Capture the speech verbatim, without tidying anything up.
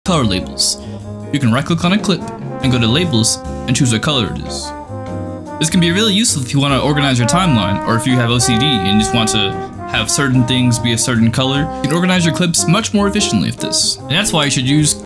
color labels. You can right click on a clip and go to labels and choose what color it is. This can be really useful if you want to organize your timeline, or if you have O C D and just want to have certain things be a certain color. You can organize your clips much more efficiently with this. And that's why you should use